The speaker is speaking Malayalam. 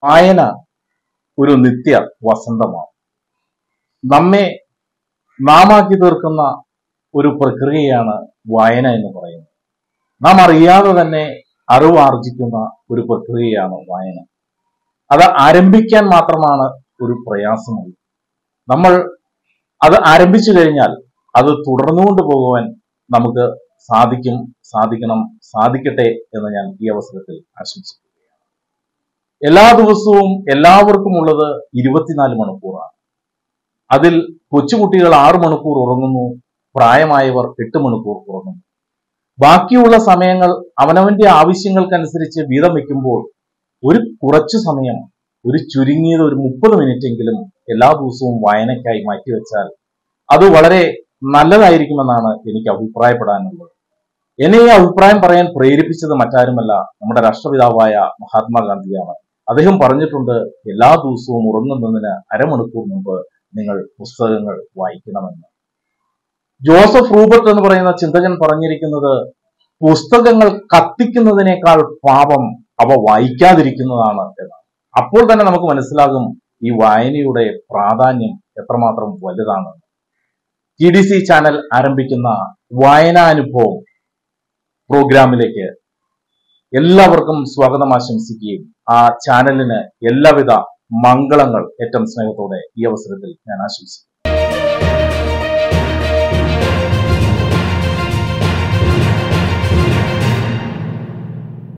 വായന ഒരു നിത്യ വസന്തമാണ്. നമ്മെ നാമാക്കി തീർക്കുന്ന ഒരു പ്രക്രിയയാണ് വായന എന്ന് പറയുന്നത്. നാം അറിയാതെ തന്നെ അറിവ് ആർജിക്കുന്ന ഒരു പ്രക്രിയയാണ് വായന. അത് ആരംഭിക്കാൻ മാത്രമാണ് ഒരു പ്രയാസമുള്ളത്. നമ്മൾ അത് ആരംഭിച്ചു കഴിഞ്ഞാൽ അത് തുടർന്നുകൊണ്ട് പോകുവാൻ നമുക്ക് സാധിക്കട്ടെ എന്ന് ഞാൻ ഈ അവസരത്തിൽ ആശംസിക്കുന്നു. എല്ലാ ദിവസവും എല്ലാവർക്കും ഉള്ളത് 24 മണിക്കൂറാണ്. അതിൽ കൊച്ചുകുട്ടികൾ 6 മണിക്കൂർ ഉറങ്ങുന്നു, പ്രായമായവർ 8 മണിക്കൂർ ഉറങ്ങുന്നു. ബാക്കിയുള്ള സമയങ്ങൾ അവനവന്റെ ആവശ്യങ്ങൾക്കനുസരിച്ച് വീതം വെക്കുമ്പോൾ ഒരു കുറച്ചു സമയം, ഒരു ചുരുങ്ങിയത് ഒരു 30 മിനിറ്റെങ്കിലും എല്ലാ ദിവസവും വായനയ്ക്കായി മാറ്റിവെച്ചാൽ അത് വളരെ നല്ലതായിരിക്കുമെന്നാണ് എനിക്ക് അഭിപ്രായപ്പെടാനുള്ളത്. എന്നെ ഈ അഭിപ്രായം പറയാൻ പ്രേരിപ്പിച്ചത് മറ്റാരുമല്ല, നമ്മുടെ രാഷ്ട്രപിതാവായ മഹാത്മാഗാന്ധിയാണ്. അദ്ദേഹം പറഞ്ഞിട്ടുണ്ട്, എല്ലാ ദിവസവും ഉറങ്ങുന്നതിന് അരമണിക്കൂർ മുമ്പ് നിങ്ങൾ പുസ്തകങ്ങൾ വായിക്കണമെന്ന്. ജോസഫ് റൂബർട്ട് എന്ന് പറയുന്ന ചിന്തകൻ പറഞ്ഞിരിക്കുന്നത്, പുസ്തകങ്ങൾ കത്തിക്കുന്നതിനേക്കാൾ പാപം അവ വായിക്കാതിരിക്കുന്നതാണ് എന്നാണ്. അപ്പോൾ തന്നെ നമുക്ക് മനസ്സിലാകും ഈ വായനയുടെ പ്രാധാന്യം എത്രമാത്രം വലുതാണ്. TDC ചാനൽ ആരംഭിക്കുന്ന വായനാനുഭവം പ്രോഗ്രാമിലേക്ക് എല്ലാവർക്കും സ്വാഗതം ആശംസിക്കുകയും ആ ചാനലിന് എല്ലാവിധ മംഗളങ്ങൾ ഏറ്റവും സ്നേഹത്തോടെ ഈ അവസരത്തിൽ ഞാൻ ആശംസിക്കുന്നു.